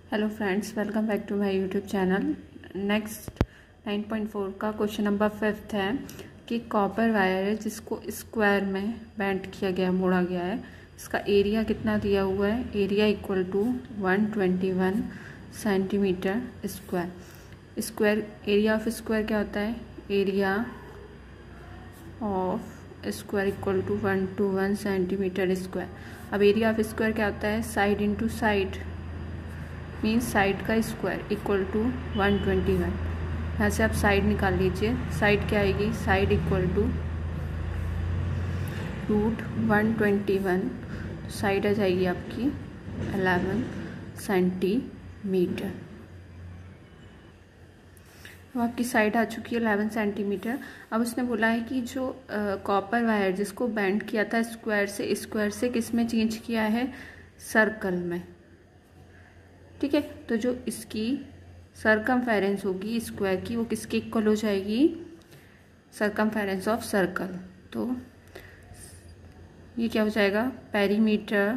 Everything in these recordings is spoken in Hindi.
Hello friends, welcome back to my YouTube channel. Next 9.4 का क्वेश्चन नंबर 5 है कि कॉपर वायर है जिसको स्क्वायर में बेंड किया गया, मोड़ा गया है। इसका एरिया कितना दिया हुआ है? Area equal to 121 centimetre square. Square area of square क्या होता है? Area of square equal to 121 centimetre square. अब एरिया ऑफ स्क्वायर क्या होता है? Side into side, means side का स्क्वायर इक्वल टू 121। यहाँ से आप साइड निकाल लीजिए। साइड क्या आएगी? Side equal to root 121, side आ जाएगी आपकी 11 सेंटीमीटर। तो आपकी साइड आ चुकी है 11 सेंटीमीटर। अब उसने बोला है कि जो कॉपर वायर जिसको बेंड किया था स्क्वायर से किस में चेंज किया है? सर्कल में। ठीक है, तो जो इसकी सरकमफेरेंस होगी स्क्वायर की, वो किसके इक्वल हो जाएगी? Circumference of circle. तो ये क्या हो जाएगा? Perimeter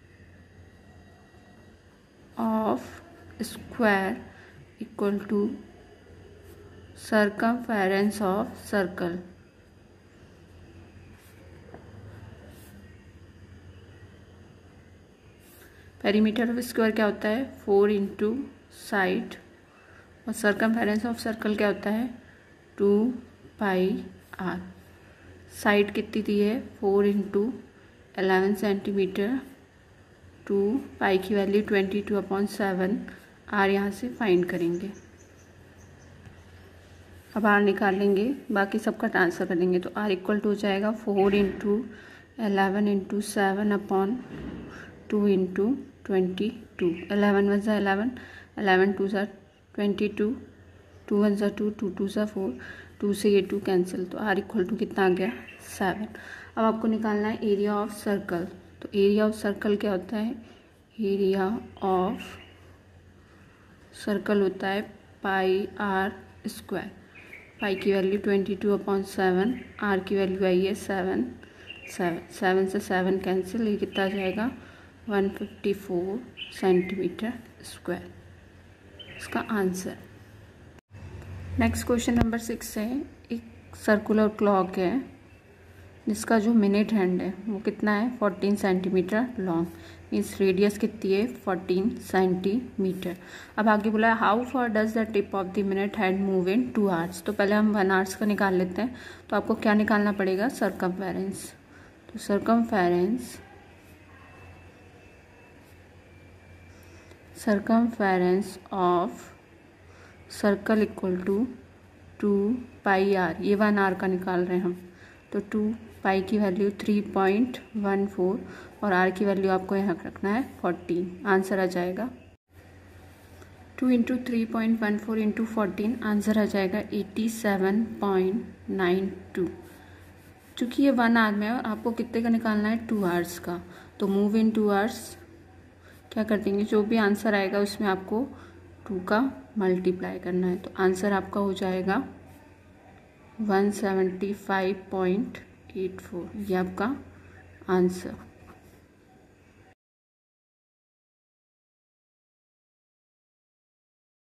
of square equal to circumference of circle. Perimeter of square क्या होता है? 4 इंटू साइड, और सरकमफेरेंस ऑफ सर्कल क्या होता है? 2 पाई आर। साइड कितनी दी है? 4 इंटू 11 सेंटीमीटर, 2 पाई की वैल्यू 22/7। आर यहाँ से फाइंड करेंगे। अब आर निकाल लेंगे, बाकी सबका ट्रांसफर कर देंगे। तो आर इक्वल टू हो जाएगा 4 इंटू 11 इंटू 7/2 इंटू 22। 11 1 ज़ा 11, 11 2 ज़ा 22, 2 1 ज़ा 2, 2 2 ज़ा 4, 2 से ये 2 कैंसिल। तो आर इक्वल टू कितना आ गया? 7। अब आपको निकालना है एरिया ऑफ सर्कल। तो एरिया ऑफ सर्कल क्या होता है? एरिया ऑफ सर्कल होता है पाई आर स्क्वायर। पाई की वैल्यू 22/7, आर की वैल्यू आई है 7 से 7 कैंसिल। ये कितना आ जाएगा? 154 सेंटीमीटर स्क्वायर। इसका आंसर। नेक्स्ट क्वेश्चन नंबर 6 है। एक सर्कुलर क्लॉक है जिसका जो मिनट हैंड है वो कितना है? 14 सेंटीमीटर लॉन्ग। मीन्स रेडियस कितनी है? 14 सेंटीमीटर। अब आगे बोला है how far does the tip of the minute hand move in 2 hours. तो पहले हम 1 आवर्स का निकाल लेते हैं। तो आपको क्या निकालना पड़ेगा? सरकमफेरेंस। तो circumference of circle equal to 2 pi r. ये 1 आर का निकाल रहे हैं हम। तो 2 पाई की वैल्यू 3.14 और आर की वैल्यू आपको यहाँ रखना है 14। आंसर आ जाएगा 2 इंटू 3.14 इंटू 14, आंसर आ जाएगा 87.92। चूँकि ये 1 आवर में है और आपको कितने का निकालना है? 2 आवर्स का। तो मूव इन 2 आवर्स क्या कर देंगे? जो भी आंसर आएगा उसमें आपको 2 का मल्टीप्लाई करना है। तो आंसर आपका हो जाएगा 175.84। ये आपका आंसर।